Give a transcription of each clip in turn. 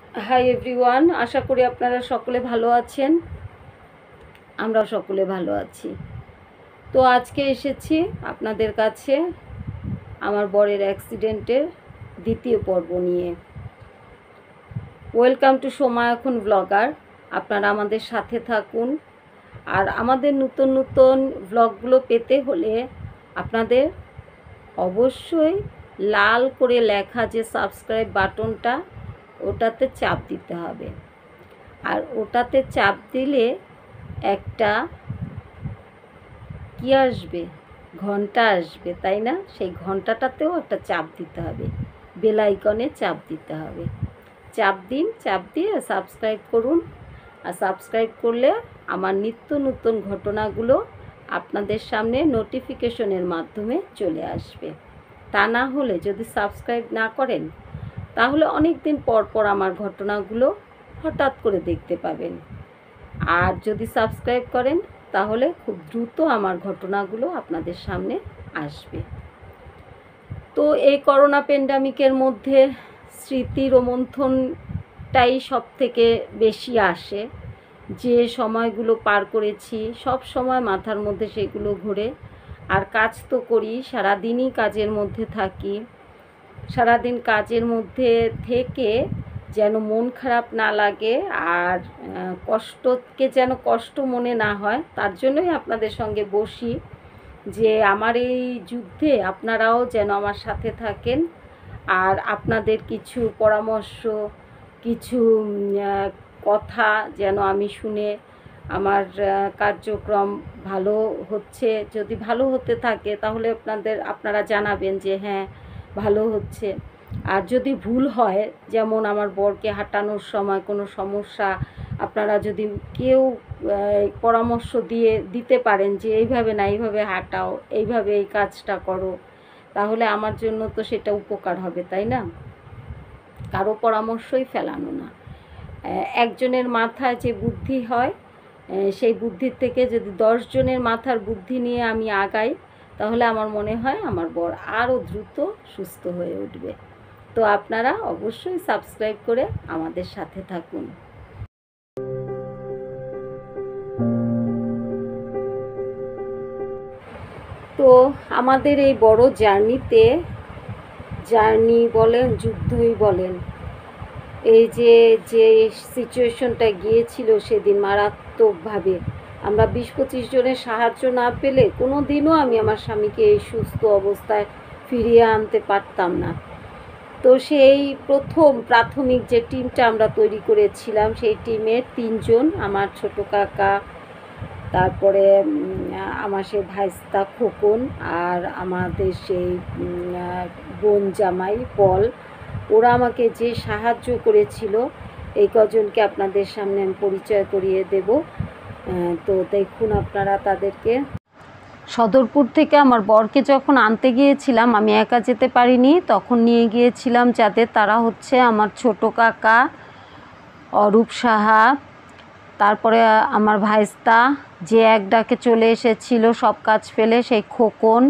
Hi everyone, আশা করি আপনারা সকলে ভালো আছেন। আমরাও সকলে ভালো আছি। তো আজকে এসেছি আপনাদের কাছে আমার বরের অ্যাক্সিডেন্টের দ্বিতীয় পর্ব নিয়ে। ওয়েলকাম টু সোমায়খন ব্লগার। আপনারা আমাদের সাথে থাকুন। আর আমাদের নতুন নতুন ব্লগগুলো পেতে হলে আপনাদের অবশ্যই লাল করে লেখা যে সাবস্ক্রাইব বাটনটা, ওটাতে চাপ দিতে হবে। আর ওটাতে চাপ দিলে একটা কি আসবে, ঘন্টা আসবে, তাই না? সেই ঘন্টাটাতেও একটা চাপ দিতে হবে, বেল আইকনে চাপ দিতে হবে। চাপ দিন, চাপ দিয়ে সাবস্ক্রাইব করুন। আর সাবস্ক্রাইব করলে আমার নিত্য নতুন ঘটনাগুলো আপনাদের সামনে নোটিফিকেশনের মাধ্যমে চলে আসবে। তা না হলে যদি সাবস্ক্রাইব না করেন তাহলে অনেক দিন পর পর আমার ঘটনাগুলো হঠাৎ করে দেখতে পাবেন। আর যদি সাবস্ক্রাইব করেন তাহলে খুব দ্রুত আমার ঘটনাগুলো আপনাদের সামনে আসবে। তো এই করোনা প্যান্ডামিকের মধ্যে স্মৃতি রোমন্থনটাই সব থেকে বেশি আসে। যে সময়গুলো পার করেছি সব সময় মাথার মধ্যে সেগুলো ঘুরে। আর কাজ তো করি, সারাদিনই কাজের মধ্যে থাকি। সারাদিন কাজের মধ্যে থেকে যেন মন খারাপ না লাগে আর কষ্টকে যেন কষ্ট মনে না হয়, তার জন্যই আপনাদের সঙ্গে বসি যে আমার এই যুদ্ধে আপনারাও যেন আমার সাথে থাকেন। আর আপনাদের কিছু পরামর্শ, কিছু কথা যেন আমি শুনে আমার কার্যক্রম ভালো হচ্ছে, যদি ভালো হতে থাকে তাহলে আপনারা জানাবেন যে হ্যাঁ ভালো হচ্ছে। আর যদি ভুল হয়, যেমন আমার বরকে হাঁটানোর সময় কোনো সমস্যা, আপনারা যদি কেউ পরামর্শ দিতে পারেন যে এইভাবে না এইভাবে হাঁটাও, এইভাবে এই কাজটা করো, তাহলে আমার জন্য তো সেটা উপকার হবে, তাই না? কারো পরামর্শই ফেলানো না। একজনের মাথায় যে বুদ্ধি হয়, সেই বুদ্ধির থেকে যদি 10 জনের মাথার বুদ্ধি নিয়ে আমি আগাই, তাহলে আমার মনে হয় আমার বর আরও দ্রুত সুস্থ হয়ে উঠবে। তো আপনারা অবশ্যই সাবস্ক্রাইব করে আমাদের সাথে থাকুন। তো আমাদের এই বড় জার্নি বলেন, যুদ্ধই বলেন, এই যে সিচুয়েশনটা গিয়েছিল সেদিন মারাত্মকভাবে, আমরা 20-25 জনের সাহায্য না পেলে কোনো দিনও আমি আমার স্বামীকে এই সুস্থ অবস্থায় ফিরিয়ে আনতে পারতাম না। তো সেই প্রাথমিক যে টিমটা আমরা তৈরি করেছিলাম, সেই টিমের 3 জন, আমার ছোট কাকা, তারপরে আমার সেই ভাইস্তা খোকন, আর আমাদের সেই বোন জামাই পল, ওরা আমাকে যে সাহায্য করেছিল, এই কজনকে আপনাদের সামনে আমি পরিচয় করিয়ে দেব। তো দেখুন আপনারা তাদেরকে। সদরপুর থেকে আমার বরকে যখন আনতে গিয়েছিলাম, আমি একা যেতে পারিনি, তখন নিয়ে গিয়েছিলাম তারা হচ্ছে আমার ছোট কাকা অরূপ সাহা, তারপরে আমার ভাইস্তা যে এক ডাকে চলে এসেছিল সব কাজ ফেলে, সেই খোকন,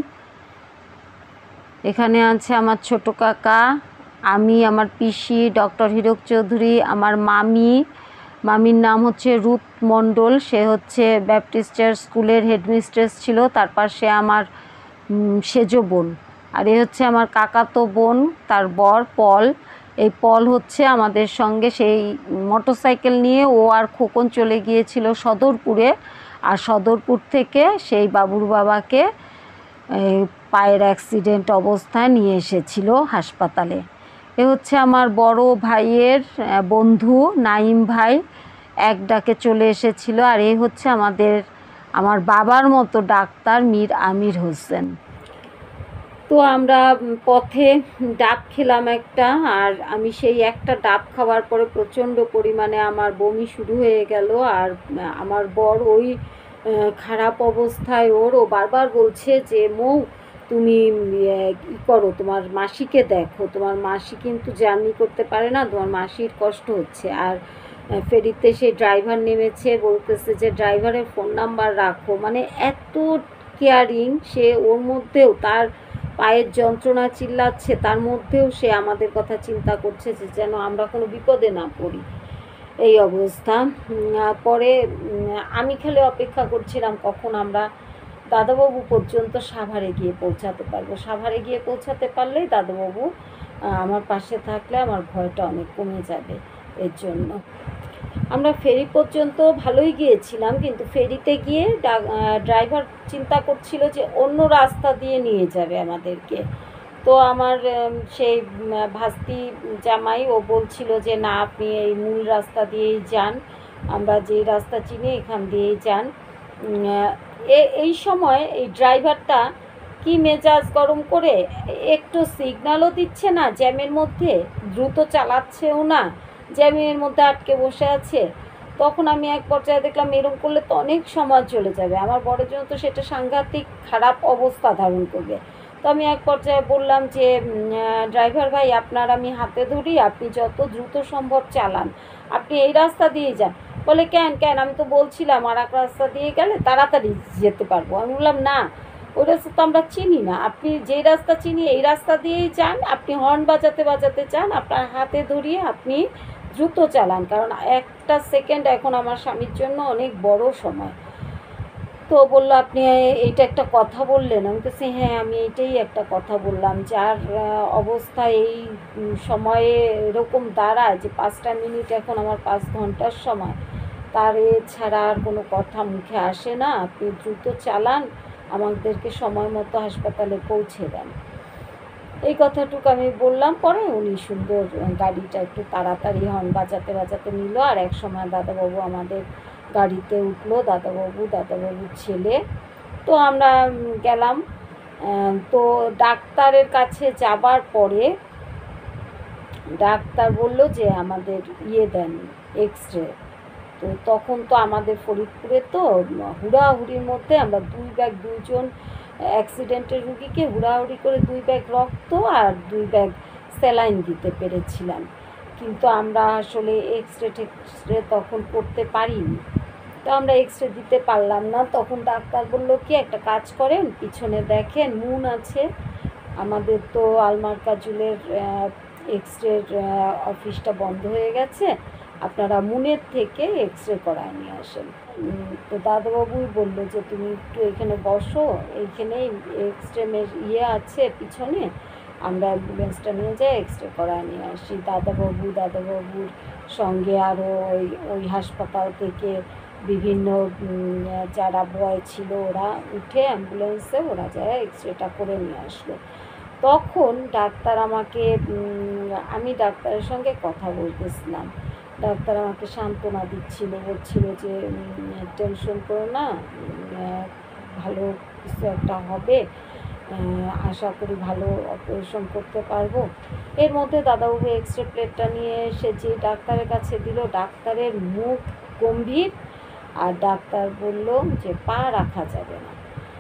এখানে আছে আমার ছোট কাকা, আমি, আমার পিসি ডক্টর হীরক চৌধুরী, আমার মামির নাম হচ্ছে রূপ মণ্ডল, সে হচ্ছে ব্যাপটিস্টের স্কুলের হেডমিস্ট্রেস ছিল, তারপর সে আমার সেজ বোন। আর এ হচ্ছে আমার কাকাতো বোন, তার বর পল। এই পল হচ্ছে আমাদের সঙ্গে সেই মোটরসাইকেল নিয়ে ও আর খোকন চলে গিয়েছিল সদরপুরে, আর সদরপুর থেকে সেই বাবুর বাবাকে পায়ের অ্যাক্সিডেন্ট অবস্থায় নিয়ে এসেছিল হাসপাতালে। এ হচ্ছে আমার বড় ভাইয়ের বন্ধু নাইম ভাই, এক ডাকে চলে এসেছিল। আর এই হচ্ছে আমার বাবার মতো ডাক্তার মীর আমির হোসেন। তো আমরা পথে ডাব খেলাম একটা, আর আমি সেই একটা ডাব খাওয়ার পরে প্রচণ্ড পরিমাণে আমার বমি শুরু হয়ে গেল। আর আমার বর ওই খারাপ অবস্থায় ও বারবার বলছে যে মৌ তুমি ই করো, তোমার মাসিকে দেখো, তোমার মাসি কিন্তু জার্নি করতে পারে না, তোমার মাসির কষ্ট হচ্ছে। আর ফেরিতে সেই ড্রাইভার নেমেছে, বলতেছে যে ড্রাইভারের ফোন নাম্বার রাখো, মানে এত কেয়ারিং সে, ওর মধ্যেও তার পায়ের যন্ত্রণা চিল্লাচ্ছে, তার মধ্যেও সে আমাদের কথা চিন্তা করছে যে যেন আমরা কোনো বিপদে না পড়ি। এই অবস্থা। পরে আমি খালি অপেক্ষা করছিলাম কখন আমরা দাদাবাবু পর্যন্ত সাভারে গিয়ে পৌঁছাতে পারবো। সাভারে গিয়ে পৌঁছাতে পারলেই দাদাবাবু আমার পাশে থাকলে আমার ভয়টা অনেক কমে যাবে। এর জন্য আমরা ফেরি পর্যন্ত ভালোই গিয়েছিলাম, কিন্তু ফেরিতে গিয়ে ড্রাইভার চিন্তা করছিল যে অন্য রাস্তা দিয়ে নিয়ে যাবে আমাদেরকে। তো আমার সেই ভাস্তি জামাই ও বলছিল যে না, আপনি এই মূল রাস্তা দিয়েই যান, আমরা যেই রাস্তা চিনি এখান দিয়েই যান। এই সময় এই ড্রাইভারটা কি মেজাজ গরম করে, একটু সিগন্যালও দিচ্ছে না জ্যামের মধ্যে, দ্রুত চালাচ্ছেও না, জ্যামের মধ্যে আটকে বসে আছে। তখন আমি এক পর্যায়ে দেখলাম এরকম করলে তো অনেক সময় চলে যাবে, আমার বড়ের জন্য তো সেটা সাংঘাতিক খারাপ অবস্থা ধারণ করবে। তো আমি এক পর্যায়ে বললাম যে ড্রাইভার ভাই, আপনার আমি হাতে ধরি, আপনি যত দ্রুত সম্ভব চালান, আপনি এই রাস্তা দিয়ে যান। বলে কেন, আমি তো বলছিলাম আর এক রাস্তা দিয়ে গেলে তাড়াতাড়ি যেতে পারবো। আমি বললাম না, ওই রাস্তা তো আমরা চিনি না, আপনি যেই রাস্তা চিনি এই রাস্তা দিয়েই যান, আপনি হর্ন বাজাতে বাজাতে চান, আপনার হাতে ধরিয়ে আপনি দ্রুত চালান, কারণ একটা সেকেন্ড এখন আমার স্বামীর জন্য অনেক বড় সময়। তো বললো আপনি এইটা একটা কথা বললেন। আমি বলছি হ্যাঁ, আমি এইটাই একটা কথা বললাম, যার অবস্থা এই সময়ে এরকম দাঁড়ায় যে 5টা মিনিট এখন আমার 5 ঘন্টার সময়, তার ছাড়া আর কোনো কথা মুখে আসে না, আপনি দ্রুত চালান, আমাদেরকে সময় মতো হাসপাতালে পৌঁছে দেন। এই কথাটুকু আমি বললাম। পরে উনি সুন্দর গাড়িটা একটু তাড়াতাড়ি হর্ন বাজাতে বাজাতে নিল, আর এক সময় দাদাবাবু আমাদের গাড়িতে উঠলো, দাদাবাবুর ছেলে। তো আমরা গেলাম। তো ডাক্তারের কাছে যাবার পরে ডাক্তার বলল যে আমাদের দেন এক্স-রে। তো তখন তো আমাদের ফরিদপুরে তো হুড়াহুড়ির মধ্যে আমরা 2 ব্যাগ, 2জন অ্যাক্সিডেন্টের রুগীকে হুড়াহুড়ি করে 2 ব্যাগ রক্ত আর 2 ব্যাগ স্যালাইন দিতে পেরেছিলাম, কিন্তু আমরা আসলে এক্স-রে তখন করতে পারিনি। তো আমরা এক্স-রে দিতে পারলাম না। তখন ডাক্তার বলল কি, একটা কাজ করেন, পিছনে দেখেন মুন আছে, আমাদের তো আলমার কাজুলের এক্স-রের অফিসটা বন্ধ হয়ে গেছে, আপনারা মুনের থেকে এক্স-রে করায় নিয়ে আসেন। তো দাদাবাবুই বললো যে তুমি একটু এখানে বসো, এইখানেই এক্স-রে আছে পিছনে, আমরা অ্যাম্বুলেন্সটা নিয়ে যাই এক্স-রে করায় নিয়ে আসি। দাদাবাবুর সঙ্গে আরও ওই হাসপাতাল থেকে বিভিন্ন যারা বয় ছিল ওরা উঠে অ্যাম্বুলেন্সে ওরা যায় এক্স-রেটা করে নিয়ে আসলো। তখন ডাক্তার আমাকে, আমি ডাক্তারের সঙ্গে কথা বলতেছিলাম, ডাক্তার আমাকে সান্ত্বনা দিচ্ছিল, বলছিল যে টেনশন করো না, ভালো কিছু একটা হবে, আশা করি ভালো অপারেশন করতে পারবো। এর মধ্যে দাদাবাবু এক্স-রে প্লেটটা নিয়ে এসে যে ডাক্তারের কাছে দিল, ডাক্তারের মুখ গম্ভীর, আর ডাক্তার বলল যে পা রাখা যাবে না।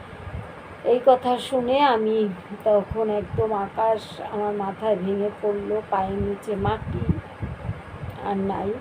এই কথা শুনে আমি তখন একদম আকাশ আমার মাথায় ভেঙে পড়লো, পায়ের নিচে মাটি আর নাই,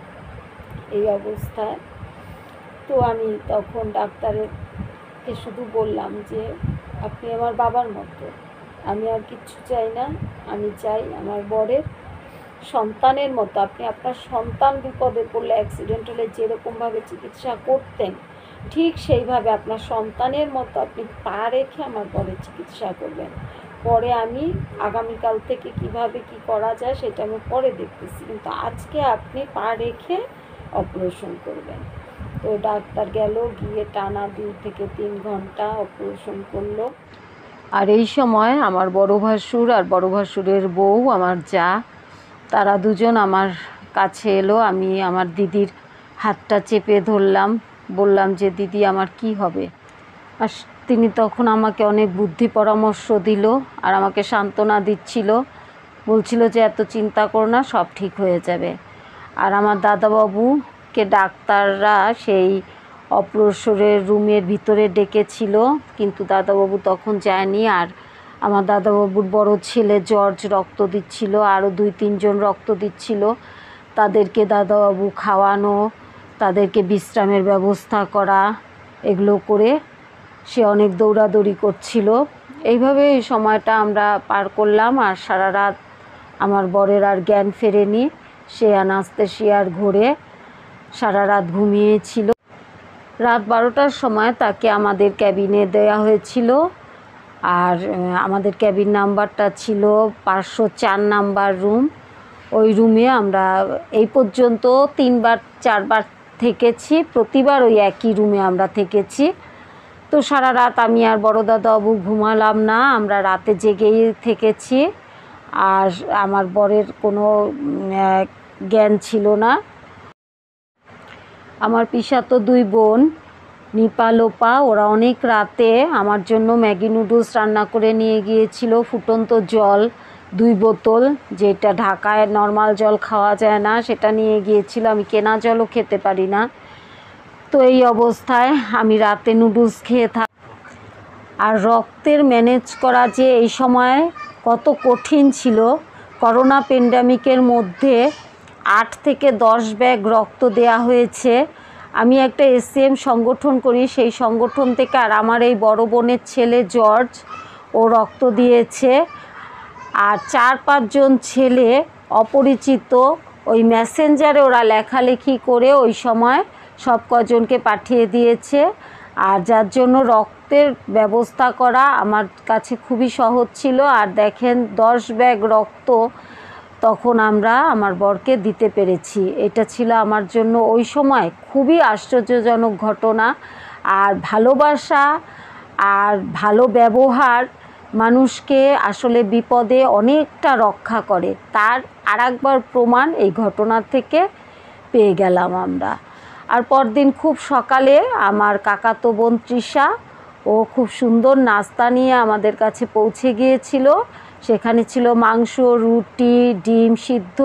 এই অবস্থায়। তো আমি তখন ডাক্তারকে শুধু বললাম যে আপনি আমার বাবার মতো, আমি আর কিচ্ছু চাই না, আমি চাই আমার বরের সন্তানের মতো, আপনি আপনার সন্তান বিপদে পড়লে অ্যাক্সিডেন্ট হলে যেরকমভাবে চিকিৎসা করতেন ঠিক সেইভাবে আপনার সন্তানের মতো আপনি পা রেখে আমার বরের চিকিৎসা করবেন। পরে আমি আগামীকাল থেকে কিভাবে কি করা যায় সেটা আমি পরে দেখতেছি, কিন্তু আজকে আপনি পা রেখে অপারেশন করবেন। তো ডাক্তার গেল, গিয়ে টানা 2 থেকে 3 ঘন্টা অপারেশন করলো। আর এই সময় আমার বড় ভাসুর আর বড় ভাসুরের বউ, আমার যা, তারা দুজন আমার কাছে এলো। আমি আমার দিদির হাতটা চেপে ধরলাম, বললাম যে দিদি আমার কি হবে। আর তিনি তখন আমাকে অনেক বুদ্ধি পরামর্শ দিল আর আমাকে সান্ত্বনা দিচ্ছিল, বলছিল যে এত চিন্তা করো না, সব ঠিক হয়ে যাবে। আর আমার দাদাবাবুকে ডাক্তাররা সেই অপারেশনের রুমের ভিতরে ডেকেছিল, কিন্তু দাদাবাবু তখন যায়নি। আর আমার দাদাবাবুর বড় ছেলে জর্জ রক্ত দিচ্ছিল, আরও 2-3 জন রক্ত দিচ্ছিল। তাদেরকে দাদাবাবু খাওয়ানো, তাদেরকে বিশ্রামের ব্যবস্থা করা, এগুলো করে সে অনেক দৌড়াদৌড়ি করছিল। এইভাবে এই সময়টা আমরা পার করলাম। আর সারা রাত আমার বরের আর জ্ঞান ফেরেনি, সে অ্যানাস্থেশিয়ার ঘোরে সারা রাত ঘুমিয়েছিল। রাত 12টার সময় তাকে আমাদের ক্যাবিনে দেওয়া হয়েছিল, আর আমাদের ক্যাবিন নাম্বারটা ছিল 504 নাম্বার রুম। ওই রুমে আমরা এই পর্যন্ত 3-4বার থেকেছি, প্রতিবার ওই একই রুমে আমরা থেকেছি। তো সারা রাত আমি আর বড় দাদাবাবু ঘুমালাম না, আমরা রাতে জেগেই থেকেছি। আর আমার বরের কোনো জ্ঞান ছিল না। আমার পিসাতো 2 বোন নিপা লোপা, ওরা অনেক রাতে আমার জন্য ম্যাগি নুডলস রান্না করে নিয়ে গিয়েছিল, ফুটন্ত জল 2 বোতল, যেটা ঢাকায় নর্মাল জল খাওয়া যায় না, সেটা নিয়ে গিয়েছিল। আমি কেনা জলও খেতে পারি না। তো এই অবস্থায় আমি রাতে নুডলস খেয়ে থাকি। আর রক্তের ম্যানেজ করা যে এই সময় কত কঠিন ছিল। করোনা প্যান্ডেমিকের মধ্যে 8 থেকে 10 ব্যাগ রক্ত দেয়া হয়েছে। আমি একটা এসএম সংগঠন করি, সেই সংগঠন থেকে আর আমার এই বড় বোনের ছেলে জর্জ, ও রক্ত দিয়েছে। আর 4-5 জন ছেলে অপরিচিত ওই মেসেঞ্জারে ওরা লেখালেখি করে ওই সময় সব কজনকে পাঠিয়ে দিয়েছে। আর যার জন্য রক্তের ব্যবস্থা করা আমার কাছে খুবই সহজ ছিল। আর দেখেন 10 ব্যাগ রক্ত তখন আমরা আমার বরকে দিতে পেরেছি। এটা ছিল আমার জন্য ওই সময় খুবই আশ্চর্যজনক ঘটনা। আর ভালোবাসা আর ভালো ব্যবহার মানুষকে আসলে বিপদে অনেকটা রক্ষা করে, তার আরেকবার প্রমাণ এই ঘটনা থেকে পেয়ে গেলাম আমরা। আর পরদিন খুব সকালে আমার কাকাতো বোন তৃষা, ও খুব সুন্দর নাস্তা নিয়ে আমাদের কাছে পৌঁছে গিয়েছিল। সেখানে ছিল মাংস, রুটি, ডিম সিদ্ধ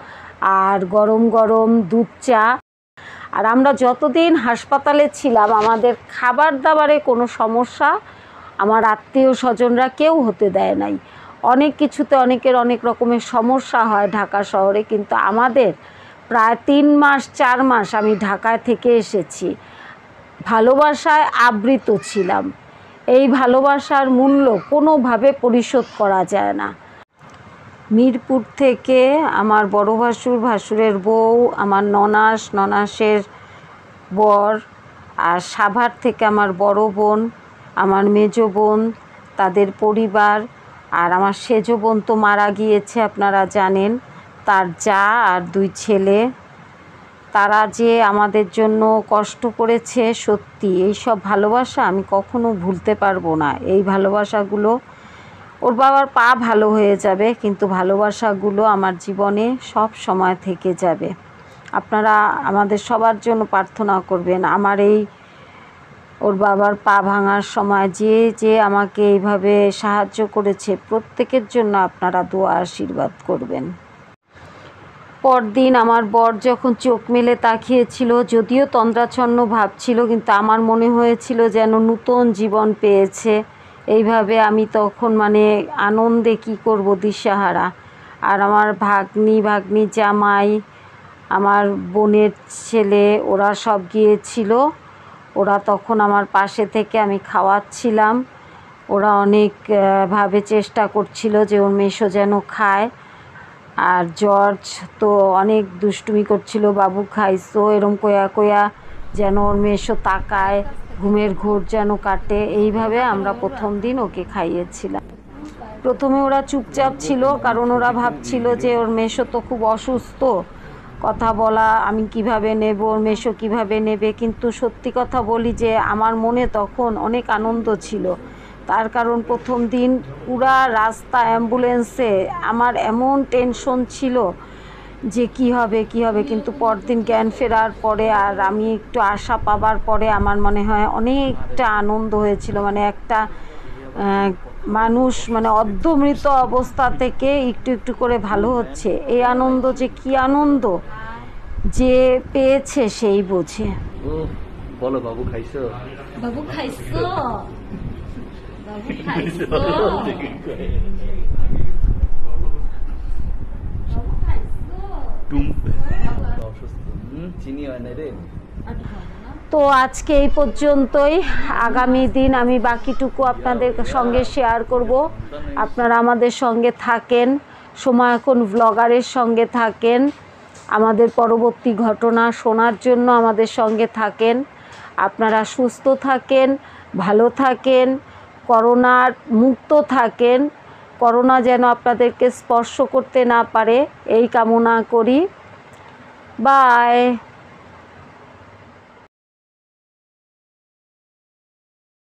আর গরম গরম দুধ চা। আর আমরা যতদিন হাসপাতালে ছিলাম আমাদের খাবার দাবারে কোনো সমস্যা আমার আত্মীয় স্বজনরা কেউ হতে দেয় নাই। অনেক কিছুতে অনেকের অনেক রকমের সমস্যা হয় ঢাকা শহরে, কিন্তু আমাদের প্রায় 3 মাস 4 মাস আমি ঢাকায় থেকে এসেছি, ভালোবাসায় আবৃত ছিলাম। এই ভালোবাসার মূল্য কোনোভাবে পরিশোধ করা যায় না। মিরপুর থেকে আমার বড় ভাসুর, ভাসুরের বউ, আমার ননাস, ননাসের বর, আর সাভার থেকে আমার বড় বোন, আমার মেজো বোন, তাদের পরিবার, আর আমার সেজো বোন তো মারা গিয়েছে আপনারা জানেন, তার যা আর 2 ছেলে, তারা যে আমাদের জন্য কষ্ট করেছে, সত্যি এই সব ভালোবাসা আমি কখনো ভুলতে পারবো না। এই ভালোবাসাগুলো, ওর বাবার পা ভালো হয়ে যাবে কিন্তু ভালোবাসাগুলো আমার জীবনে সব সময় থেকে যাবে। আপনারা আমাদের সবার জন্য প্রার্থনা করবেন। আমার এই ওর বাবার পা ভাঙার সময় যে আমাকে এইভাবে সাহায্য করেছে, প্রত্যেকের জন্য আপনারা দোয়া আশীর্বাদ করবেন। পরদিন আমার বর যখন চোখ মেলে তাকিয়েছিল, যদিও তন্দ্রাচ্ছন্ন ভাব ছিল, কিন্তু আমার মনে হয়েছিল যেন নূতন জীবন পেয়েছে। এইভাবে আমি তখন আনন্দে কি করব দিশাহারা। আর আমার ভাগ্নি জামাই, আমার বোনের ছেলে, ওরা সব গিয়েছিল। ওরা তখন আমার পাশে থেকে আমি খাওয়াচ্ছিলাম। ওরা অনেকভাবে চেষ্টা করছিল যে ওর মেসো যেন খায়। আর জর্জ তো অনেক দুষ্টুমি করছিল, বাবু খাইছো এরম কয়া যেন ওর মেসো তাকায়, ঘুমের ঘোর যেন কাটে। এইভাবে আমরা প্রথম দিন ওকে খাইয়েছিলাম। প্রথমে ওরা চুপচাপ ছিল, কারণ ওরা ভাবছিল যে ওর মেসো তো খুব অসুস্থ, কথা বলা আমি কিভাবে নেব, ওর মেসো কীভাবে নেবে। কিন্তু সত্যি কথা বলি যে আমার মনে তখন অনেক আনন্দ ছিল। তার কারণ প্রথম দিন পুরা রাস্তা অ্যাম্বুলেন্সে আমার এমন টেনশন ছিল যে কি হবে, কিন্তু পরদিন জ্ঞান ফেরার পরে আর আমি একটু আশা পাবার পরে আমার মনে হয় অনেকটা আনন্দ হয়েছিল। একটা মানুষ অর্ধমৃত অবস্থা থেকে একটু একটু করে ভালো হচ্ছে, এই আনন্দ যে কি আনন্দ যে পেয়েছে সেই বোঝে। বলো বাবু খাইছো, বাবু খাইছো, বাবু খাইছো, টু ডুম অসুস্থ চিনি হয় না রে। তো আজকে এই পর্যন্তই। আগামী দিন আমি বাকিটুকু আপনাদের সঙ্গে শেয়ার করব। আপনারা আমাদের সঙ্গে থাকেন, সময় এখন ব্লগারের সঙ্গে থাকেন, আমাদের পরবর্তী ঘটনা শোনার জন্য আমাদের সঙ্গে থাকেন। আপনারা সুস্থ থাকেন, ভালো থাকেন, করোনার মুক্ত থাকেন, করোনা যেন আপনাদেরকে স্পর্শ করতে না পারে এই কামনা করি। বাই।